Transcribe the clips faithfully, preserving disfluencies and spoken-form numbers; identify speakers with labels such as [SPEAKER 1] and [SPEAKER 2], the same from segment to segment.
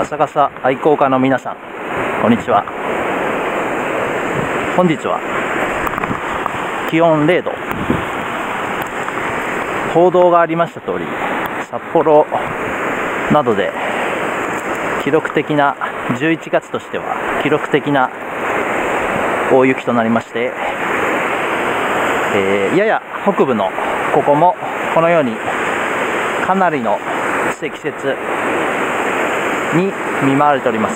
[SPEAKER 1] ガサガサ愛好家の皆さん、こんにちは。本日は気温れいど、報道がありました通り、札幌などで記録的な、じゅういちがつとしては記録的な大雪となりまして、えー、やや北部のここもこのようにかなりの積雪に見舞われております。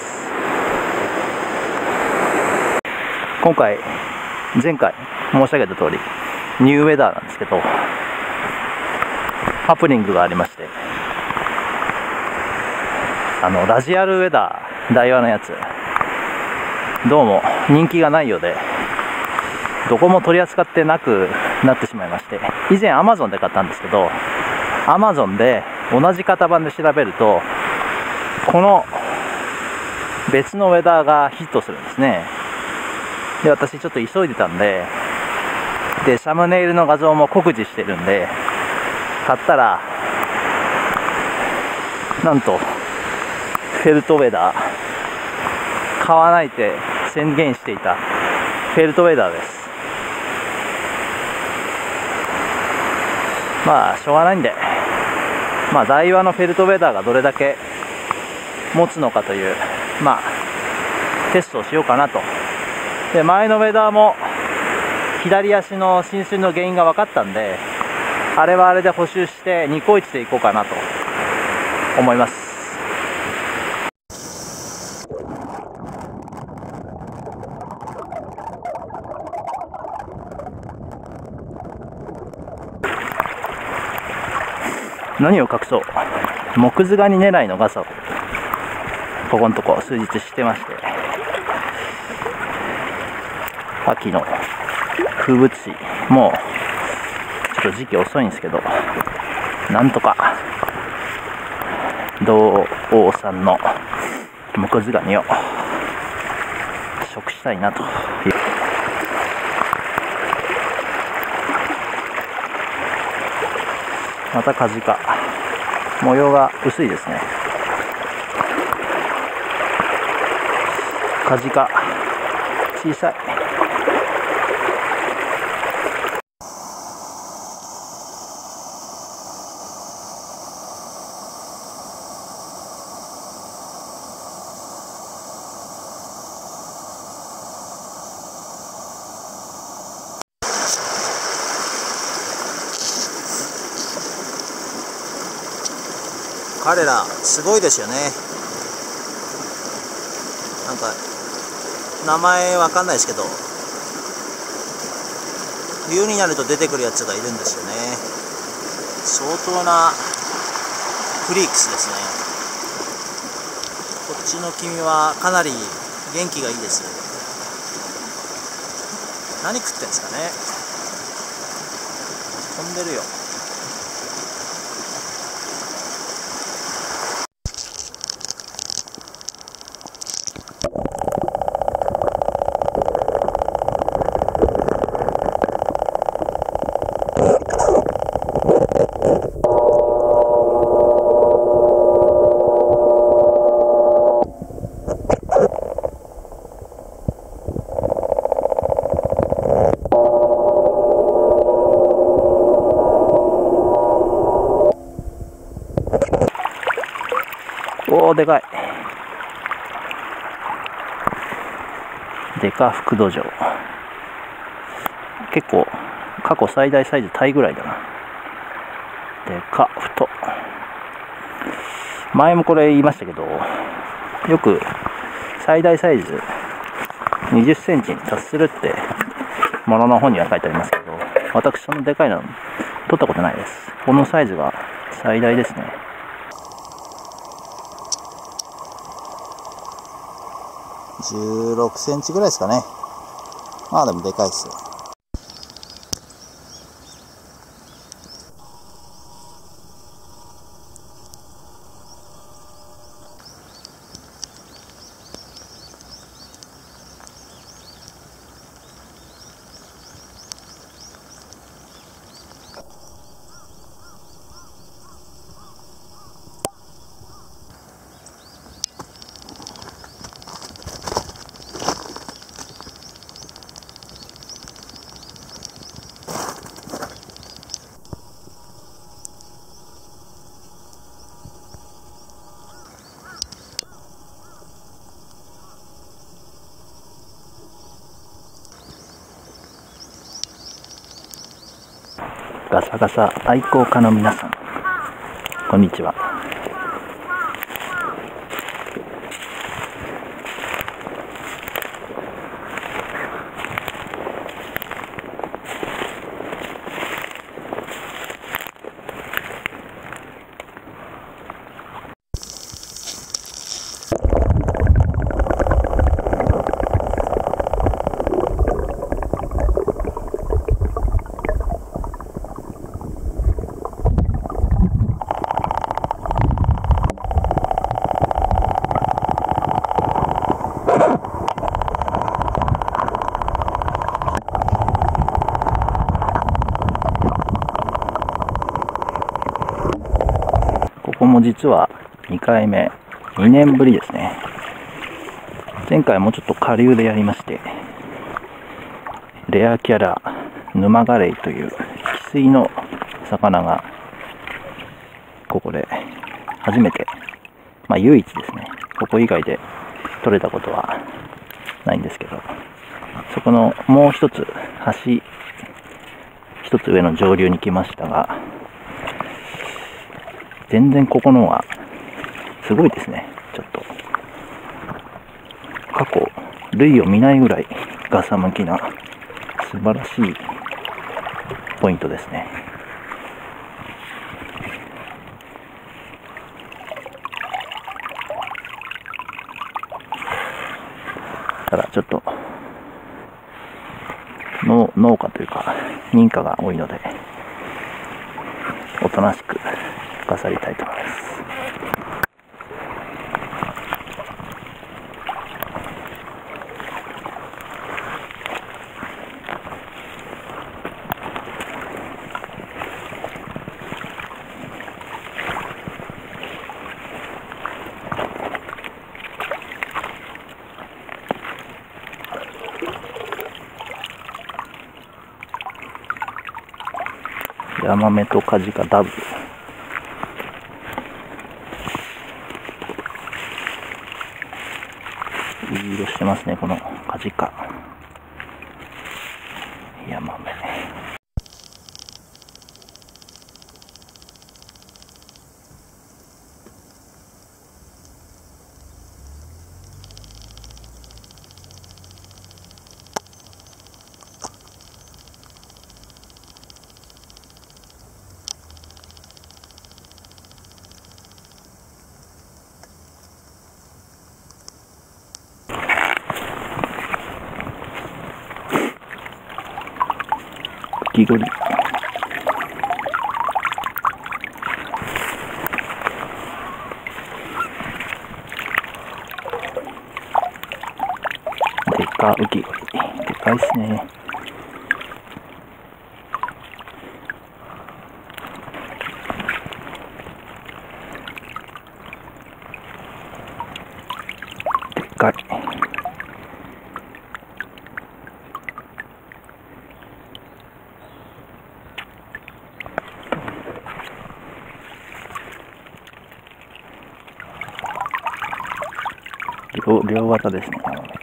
[SPEAKER 1] 今回前回申し上げた通りニューウェダーなんですけど、ハプニングがありまして、あのラジアルウェダー、ダイワのやつどうも人気がないようで、どこも取り扱ってなくなってしまいまして、以前 アマゾン で買ったんですけど、 アマゾン で同じ型番で調べるとこの別のウェダーがヒットするんですね。で、私ちょっと急いでたんで、でサムネイルの画像も酷似してるんで買ったら、なんとフェルトウェダー、買わないって宣言していたフェルトウェダーです。まあしょうがないんで、まあダイワのフェルトウェダーがどれだけ持つのかという、まあテストをしようかなと。で、前のウェダーも左足の浸水の原因が分かったんで、あれはあれで補修してニコイチでいこうかなと思います。何を隠そう、モズガニ狙いの傘をここのとこ数日してまして、秋の風物詩、もうちょっと時期遅いんですけど、なんとか道央産のモズガニを食したいなという。またカジカ、模様が薄いですね。カジカ小さい。彼らすごいですよね。なんか名前わかんないですけど、冬になると出てくるやつがいるんですよね。相当なフリークスですね。こっちの君はかなり元気がいいです。何食ってんですかね。飛んでるよ。おー、でかい。デカフクドジョウ。結構過去最大サイズタイぐらいだな。デカ太。前もこれ言いましたけど、よく最大サイズにじゅっセンチに達するってものの本には書いてありますけど、私そのでかいの取ったことないです。このサイズが最大ですね。じゅうろくセンチぐらいですかね。まあでもでかいっすよ。 ガサガサ愛好家の皆さん、こんにちは。ここも実はにかいめ、にねんぶりですね。前回もちょっと下流でやりまして、レアキャラヌマガレイという汽水の魚がここで初めて、まあ唯一ですね、ここ以外で取れたことはないんですけど、そこのもう一つ橋一つ上の上流に来ましたが、全然ここのはすごいですね。ちょっと過去類を見ないぐらいガサ向きな素晴らしいポイントですね。ただちょっと農農家というか認可が多いので、おとなしくガサりたいと思います。ヤマメとカジカダブル。いい色してますね、このカジカ。ヤマメ。浮きゴリ。でか浮きゴリ。でかいっすね。でかい。両, 両技ですね。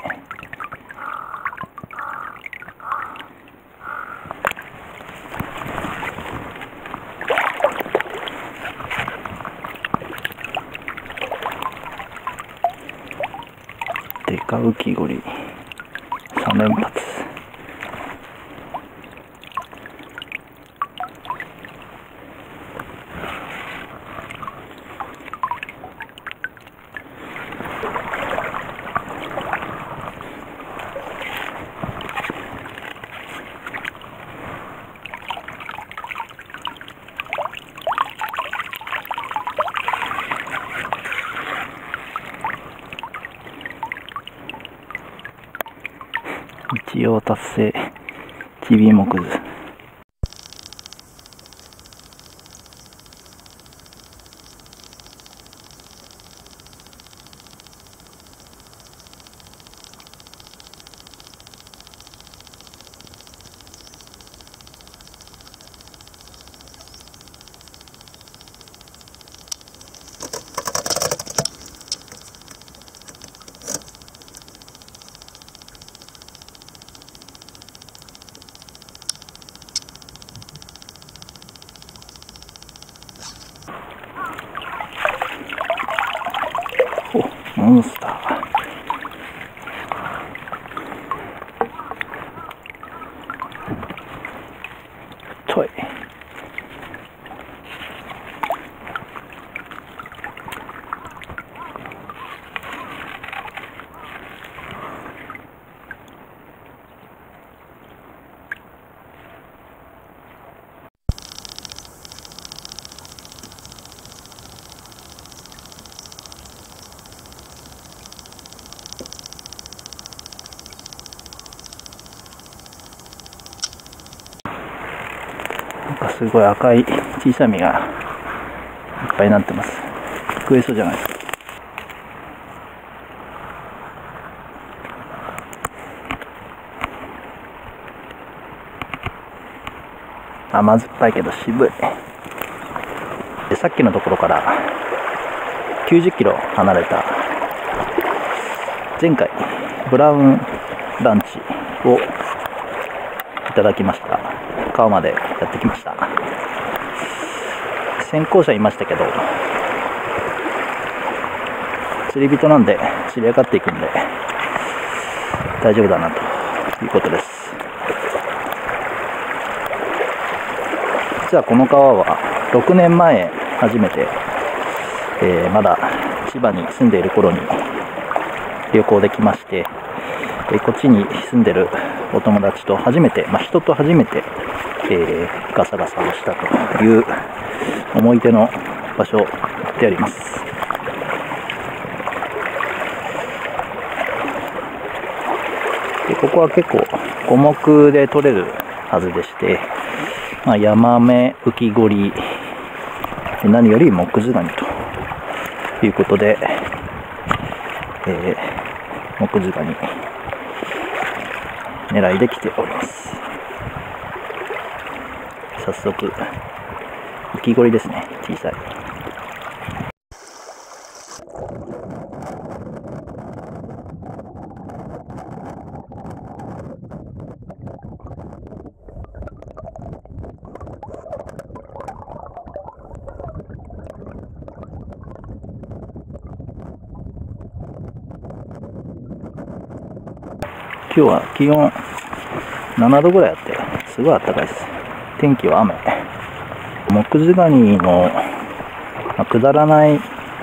[SPEAKER 1] でか浮きゴリさん連発。一応達成。ちびもくず。 モンスター。トイ。なんかすごい赤い小さい実がいっぱいになってます。食えそうじゃないですか。甘酸っぱいけど渋い。で、さっきのところからきゅうじゅっキロ離れた前回ブラウンランチをいただきました。川までやってきました。先行者いましたけど、釣り人なんで釣り上がっていくんで大丈夫だなということです。実はこの川はろくねんまえ初めて、えー、まだ千葉に住んでいる頃に旅行できまして、えー、こっちに住んでるお友達と初めて、まあ、人と初めて、えー、ガサガサをしたという思い出の場所であります。でここは結構五目で取れるはずでして、まあ、ヤマメ、ウキゴリ、何よりモクズガニということで、えー、モクズガニ狙いで来ております。早速、ウキゴリですね、小さい。今日は気温ななどぐらいあって、すごい暖かいです。天気は雨。モクズガニの、まあ、くだらない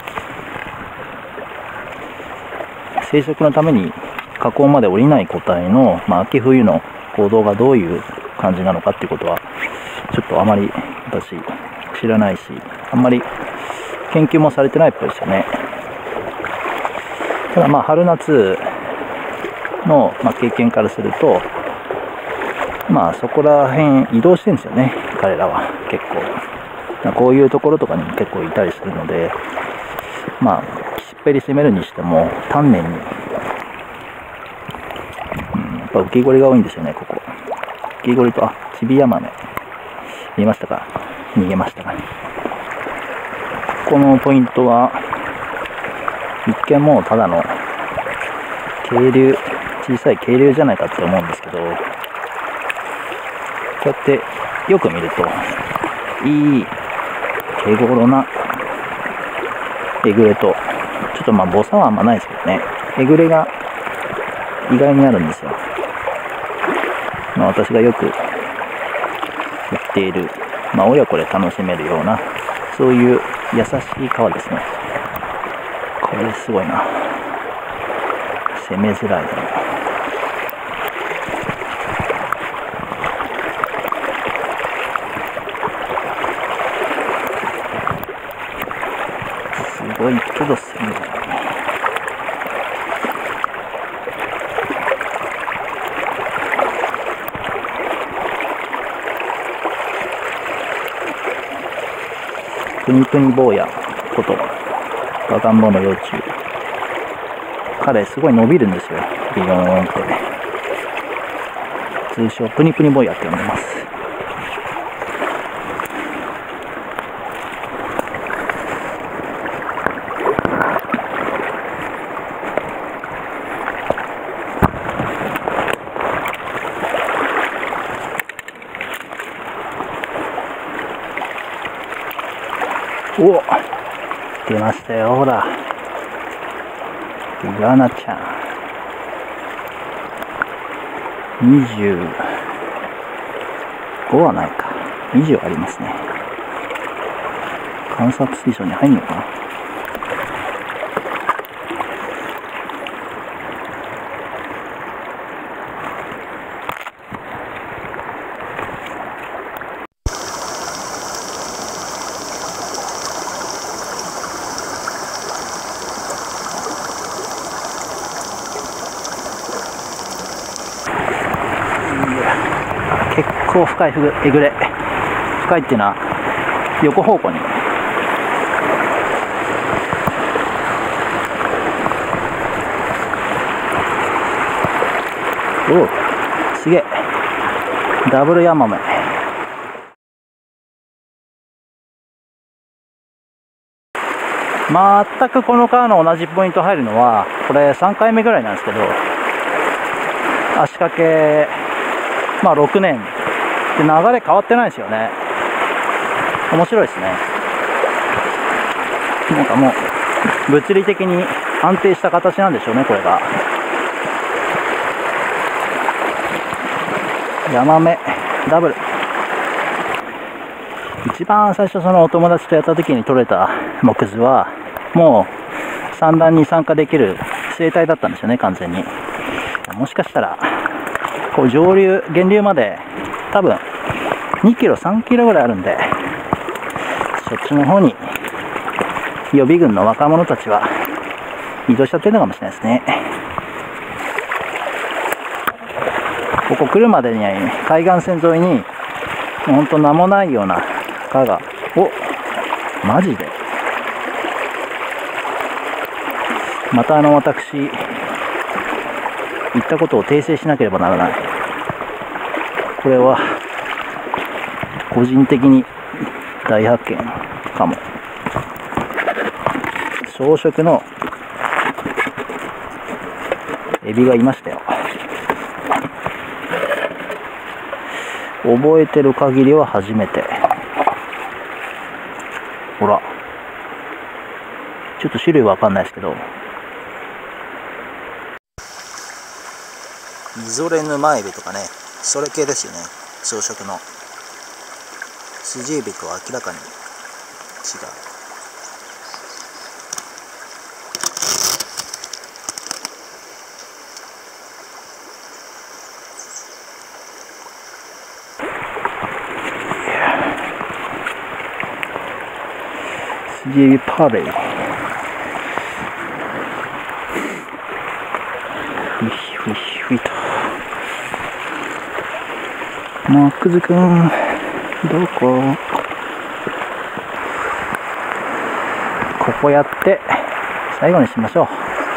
[SPEAKER 1] 生殖のために河口まで降りない個体の、まあ、秋冬の行動がどういう感じなのかっていうことは、ちょっとあまり私知らないし、あんまり研究もされてないっぽいですよね。ただまあ春夏の、まあ、経験からすると、まあそこら辺移動してるんですよね、彼らは結構。こういうところとかにも結構いたりするので、まあしっぺり締めるにしても丹念に、うん、やっぱ浮き彫りが多いんですよね、ここ。浮き彫りと、あ、チビヤマメ見えましたか？逃げましたかね。ここのポイントは一見もうただの渓流、小さい渓流じゃないかって思うんですけど、こうやってよく見るといい手頃なえぐれと、ちょっとまあボサはあんまないですけどね、えぐれが意外にあるんですよ。まあ、私がよく言っている、まあ、親子で楽しめるような、そういう優しい川ですね。これすごいな。攻めづらいだろう。すごいけど攻めづらい。プニプニ坊やことガガンボの幼虫、彼すごい伸びるんですよ、ビヨーンって。通称プニプニ坊やって呼んでます。お、出ましたよ、ほら。 イワナちゃんにじゅうごはないか、にじゅうありますね。観察水槽に入るのかな。結構深いえぐれ、深いっていうのは横方向に。おお、すげえ、ダブルヤマメ。全くこの川の同じポイント入るのはこれさんかいめぐらいなんですけど、足掛けまあろくねんで流れ変わってないですよね。面白いですね。なんかもう物理的に安定した形なんでしょうね、これが。ヤマメダブル。一番最初そのお友達とやった時に取れたモクズはもう産卵に参加できる生態だったんですよね、完全に。もしかしたらこう上流源流まで多分にキロさんキロぐらいあるんで、そっちの方に予備軍の若者たちは移動しちゃってるのかもしれないですね。ここ来るまでに海岸線沿いにもうほんと名もないような川が、お、マジでまたあの私言ったことを訂正しなければならない。これは個人的に大発見かも。草食のエビがいましたよ。覚えてる限りは初めて。ほら、ちょっと種類わかんないですけど、ミゾレヌマエビとかね、それ系ですよね、草食の。スジエビとは明らかに違う。スジエビパレイ。ふいふいふいと。マックズくん、どこ？ここやって最後にしましょう。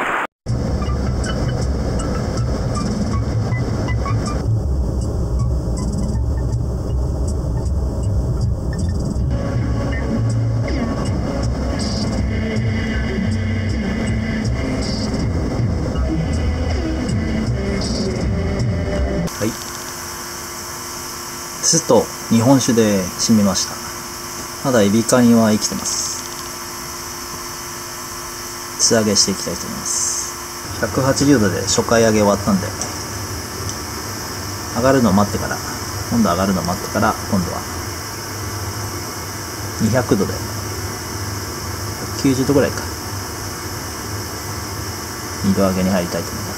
[SPEAKER 1] はい。酢と日本酒で締めました。まだエビカニは生きてます。素揚げしていきたいと思います。ひゃくはちじゅうどで初回揚げ終わったんで、上がるのを待ってから、温度上がるのを待ってから、今度はにひゃくどできゅうじゅうどぐらいか、にど揚げに入りたいと思います。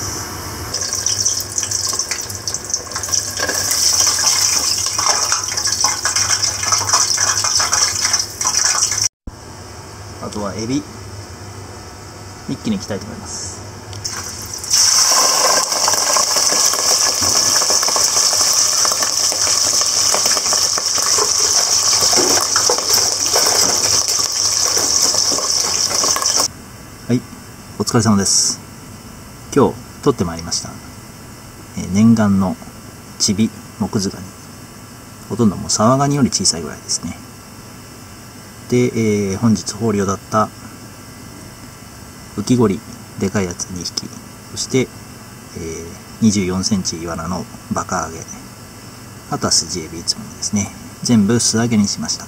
[SPEAKER 1] あとはエビ一気にいきたいと思います。はい、お疲れ様です。今日取ってまいりました、えー、念願のチビモクズガニ。ほとんどもうサワガニより小さいぐらいですね。で、えー、本日豊漁だった浮きゴリ、でかいやつにひき、そして、えー、にじゅうよんセンチイワナのバカ揚げ、あとはスジエビいつものですね、全部素揚げにしました。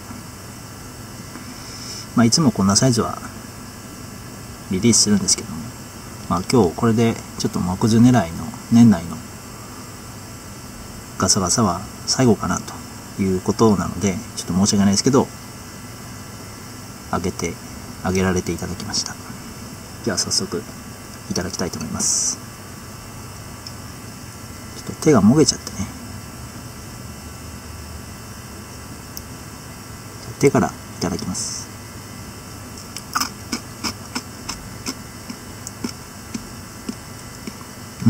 [SPEAKER 1] まあいつもこんなサイズはリリースするんですけども、 まあ今日これでちょっと木図狙いの年内のガサガサは最後かなということなので、ちょっと申し訳ないですけど、あげて、あげられていただきました。じゃあ早速いただきたいと思います。ちょっと手がもげちゃってね。手からいただきます。うん。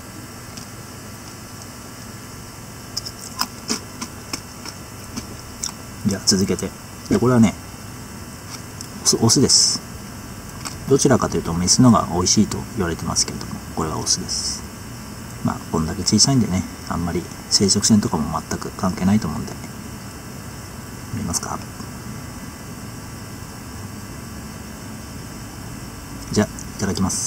[SPEAKER 1] じゃあ続けて。で、これはね、オス、オスです。どちらかというとメスのが美味しいと言われてますけれども、これはオスです。まあ、こんだけ小さいんでね、あんまり生殖腺とかも全く関係ないと思うんで。見えますか？じゃあ、いただきます。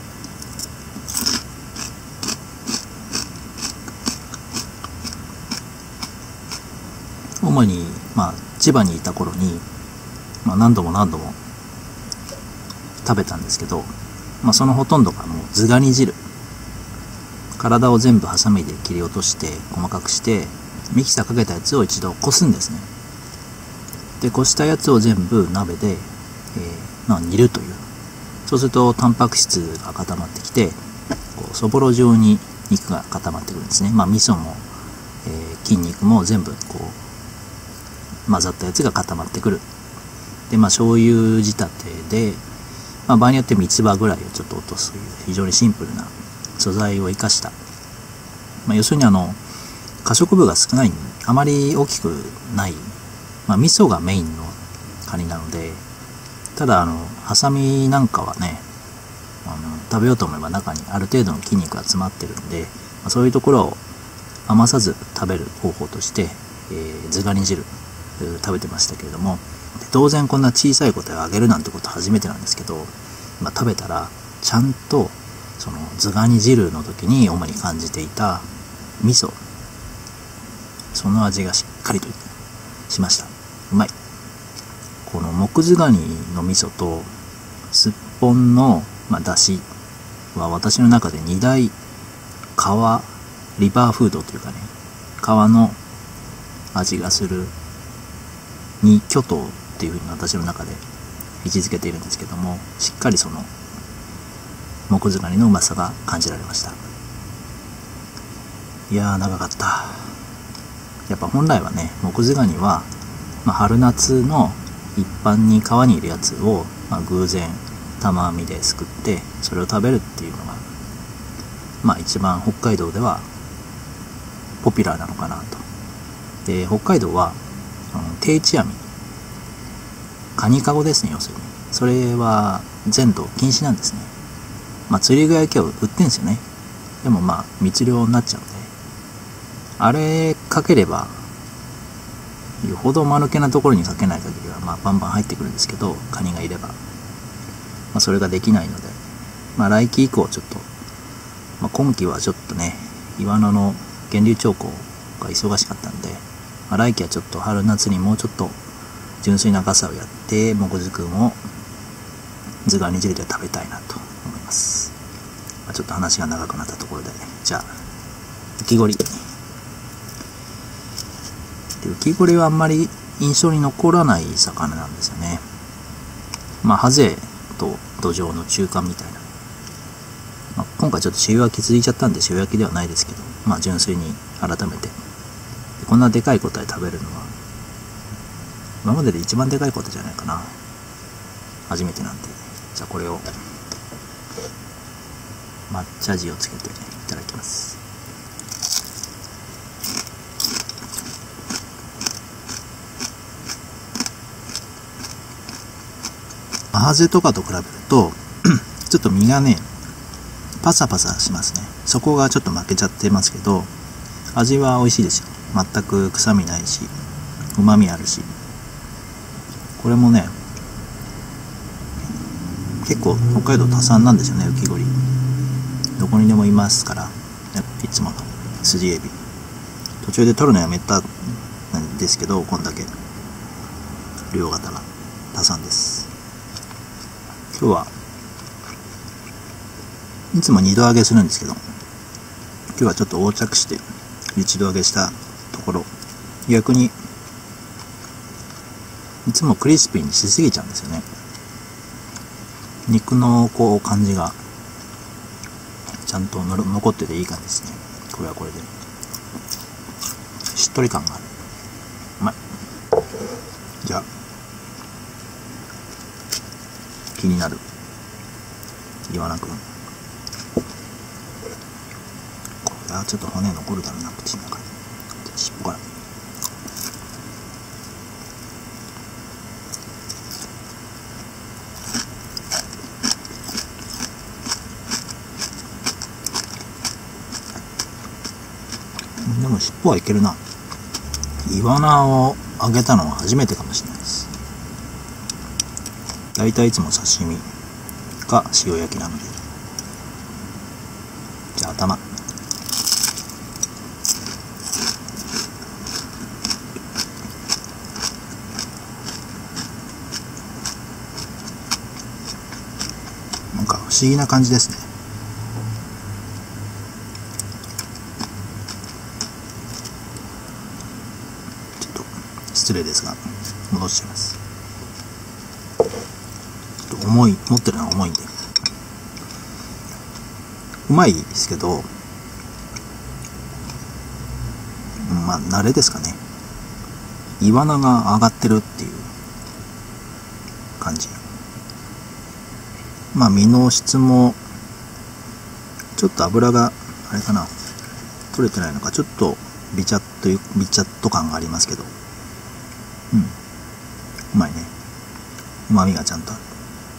[SPEAKER 1] 主に、まあ、千葉にいた頃に、まあ、何度も何度も食べたんですけど、まあ、そのほとんどがもうズガニ汁。体を全部ハサミで切り落として細かくしてミキサーかけたやつを一度こすんですね。で、こしたやつを全部鍋で、えーまあ、煮るという。そうするとタンパク質が固まってきて、こうそぼろ状に肉が固まってくるんですね。まあ味噌も、えー、筋肉も全部こう混ざったやつが固まってくる。で、まあ醤油仕立てで、まあ、場合によって三つ葉ぐらいをちょっと落とすという非常にシンプルな素材を生かした、まあ、要するにあの可食部が少ない、あまり大きくない、まあ、味噌がメインのカニなので、ただあのハサミなんかはね、あの食べようと思えば中にある程度の筋肉が詰まってるんで、まあ、そういうところを余さず食べる方法として、えー、ズガニ汁食べてましたけれども、当然こんな小さい個体をあげるなんてこと初めてなんですけど、まあ、食べたらちゃんとそのズガニ汁の時に主に感じていた味噌、その味がしっかりとしました。うまい。このモクズガニの味噌とすっぽんの、まあ、だしは私の中で二大川リバーフードというかね、川の味がする二巨頭っていうふうに私の中で位置づけているんですけども、しっかりそのモクズガニのうまさが感じられました。いやー長かった。やっぱ本来はね、モクズガニは、まあ、春夏の一般に川にいるやつを、まあ、偶然玉網ですくってそれを食べるっていうのが、まあ一番北海道ではポピュラーなのかなと。で、北海道はあの定置網、カニカゴですね、要するにそれは全土禁止なんですね。まあ釣り具屋今日売ってんですよね。でもまあ密漁になっちゃうんで、あれかければよほど間抜けなところにかけない限りはまあバンバン入ってくるんですけど、カニがいれば、まあ、それができないので、まあ来季以降ちょっと、まあ、今季はちょっとねイワナの源流調校が忙しかったんで、まあ、来季はちょっと春夏にもうちょっと純粋なガサをやってモクズくんをズガニ汁で食べたいなと思います。まあ、ちょっと話が長くなったところで、じゃあ浮き彫り。浮き彫りはあんまり印象に残らない魚なんですよね。まあハゼとドジョウの中間みたいな、まあ、今回ちょっと塩焼き続いちゃったんで塩焼きではないですけど、まあ純粋に改めてこんなでかい個体食べるのは今までで一番でかいことじゃないかな。初めてなんで、じゃあこれを抹茶味をつけていただきます。ハゼとかと比べるとちょっと身がねパサパサしますね。そこがちょっと負けちゃってますけど、味は美味しいですよ。全く臭みないしうまみあるし、これもね結構北海道多産なんですよね、浮き彫り。どこにでもいますから、いつものスジエビ途中で取るのやめたんですけど、こんだけ量型が多産です。今日は
[SPEAKER 2] いつもにど揚げするんですけど、今日はちょっと横着していちど揚げしたところ、逆にいつもクリスピーにしすぎちゃうんですよね。肉のこう感じがちゃんとの残ってていい感じですね。これはこれでしっとり感がある。うまい。じゃあ気になるイワナくん、これはちょっと骨残るだろうな、口の中に。尻尾から。でも尻尾はいけるな。イワナを揚げたのは初めてかもしれないです。だいたいいつも刺身か塩焼きなので。じゃあ頭。なんか不思議な感じですね。失礼ですが戻しちゃいます。ちょっと重い、持ってるのは重いんでうまいですけど、まあ慣れですかね。イワナが上がってるっていう感じ。まあ身の質もちょっと脂があれかな、取れてないのか、ちょっとビチャッというビチャッと感がありますけど、うん、うまいね。うまみがちゃんとある。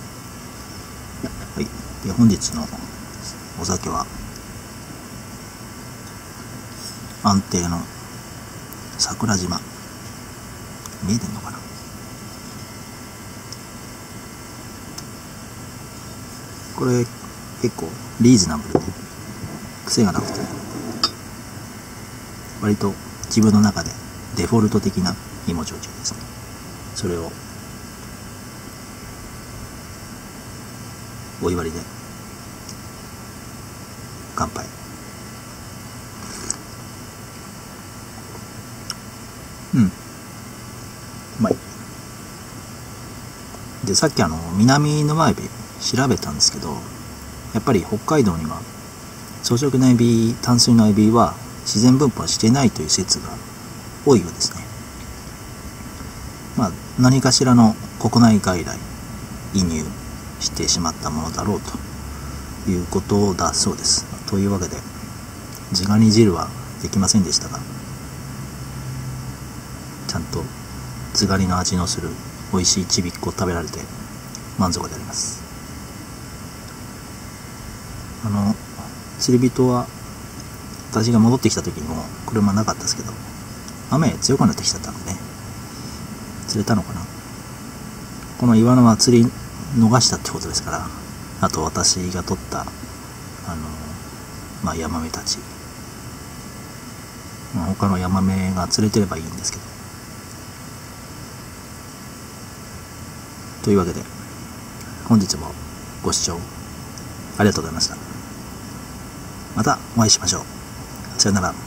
[SPEAKER 2] はい。で、本日のお酒は安定の桜島。見えてんのかな。これ結構リーズナブルで癖がなくて、割と自分の中でデフォルト的な芋焼酎ですね。それをお祝いで乾杯。うん、うまい。で、さっきあの南沼エビ調べたんですけど、やっぱり北海道には草食のエビ、淡水のエビは自然分布していないという説が多いようですね。まあ、何かしらの国内外来移入してしまったものだろうということだそうです。というわけで地ガニ汁はできませんでしたが、ちゃんと津軽の味のする美味しいちびっこを食べられて満足であります。あの釣り人は私が戻ってきた時にも車なかったですけど、雨強くなってきちゃったので、ね、釣れたのかな。このイワナは釣り逃したってことですから、あと私が取ったあの、まあ、ヤマメたち、まあ、他のヤマメが釣れてればいいんですけど。というわけで本日もご視聴ありがとうございました。またお会いしましょう。さよなら。